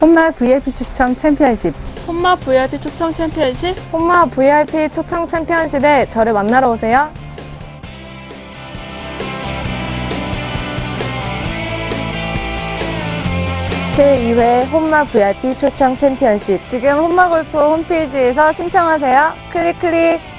혼마 VIP 초청 챔피언십. 혼마 VIP 초청 챔피언십. 혼마 VIP 초청 챔피언십에 저를 만나러 오세요. 제2회 혼마 VIP 초청 챔피언십. 지금 혼마골프 홈페이지에서 신청하세요. 클릭 클릭.